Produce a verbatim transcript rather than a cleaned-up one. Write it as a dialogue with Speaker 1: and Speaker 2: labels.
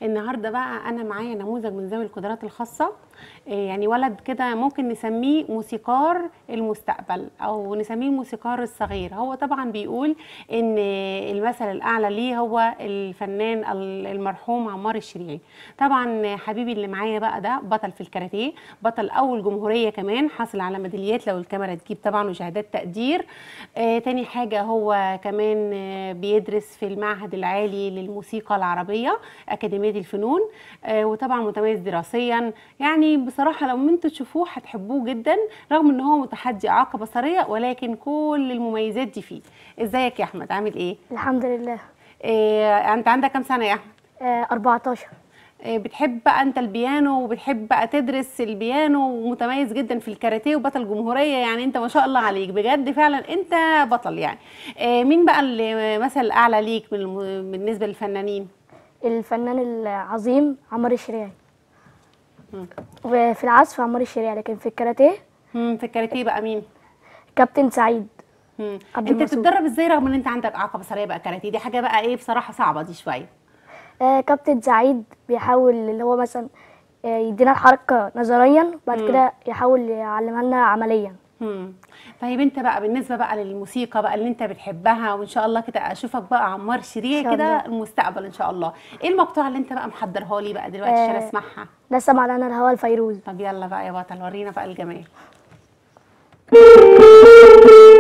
Speaker 1: النهارده بقى انا معايا نموذج من ذوي القدرات الخاصه. إيه يعني ولد كده ممكن نسميه موسيقار المستقبل او نسميه الموسيقار الصغير. هو طبعا بيقول ان المثل الاعلى ليه هو الفنان المرحوم عمار الشريعي. طبعا حبيبي اللي معايا بقى ده بطل في الكاراتيه، بطل اول جمهوريه، كمان حاصل على ميداليات لو الكاميرا تجيب طبعا وشهادات تقدير. آه تاني حاجه هو كمان آه بيدرس في المعهد العالي للموسيقى العربيه اكاديميه الفنون. آه وطبعا متميز دراسيا، يعني بصراحه لو انتوا تشوفوه هتحبوه جدا رغم ان هو متحدي اعاقه بصريه، ولكن كل المميزات دي فيه. ازيك يا احمد، عامل ايه؟
Speaker 2: الحمد لله.
Speaker 1: إيه انت عندك كام سنه يا احمد؟
Speaker 2: آه أربعتاشر.
Speaker 1: إيه بتحب بقى انت البيانو وبتحب بقى تدرس البيانو ومتميز جدا في الكاراتيه وبطل جمهوريه، يعني انت ما شاء الله عليك بجد فعلا انت بطل يعني. إيه مين بقى اللي مثل الاعلى ليك من الم- بالنسبه للفنانين؟
Speaker 2: الفنان العظيم عمار الشريعي. وفي العزف عمار الشريعي، لكن في الكاراتيه
Speaker 1: مم، في الكاراتيه بقى مين؟
Speaker 2: كابتن سعيد
Speaker 1: مم.
Speaker 2: عبد
Speaker 1: انت
Speaker 2: المسؤول.
Speaker 1: بتتدرب ازاي رغم ان انت عندك اعاقه بصريه بقى كاراتيه؟ دي حاجه بقى ايه بصراحه صعبه دي شويه.
Speaker 2: آه كابتن سعيد بيحاول اللي هو مثلا آه يدينا الحركة نظريا، وبعد
Speaker 1: مم.
Speaker 2: كده يحاول يعلمها لنا عمليا.
Speaker 1: مم. طيب انت بقى بالنسبه بقى للموسيقى بقى اللي انت بتحبها، وان شاء الله كده اشوفك بقى عمار
Speaker 2: إن
Speaker 1: شريع
Speaker 2: شاء الله.
Speaker 1: كده المستقبل ان شاء الله. ايه المقطوعه اللي انت بقى محضرها لي بقى دلوقتي عشان
Speaker 2: آه
Speaker 1: اسمعها؟
Speaker 2: نسم علينا الهوى الفيروز.
Speaker 1: طب يلا بقى يا بطل ورينا بقى الجمال.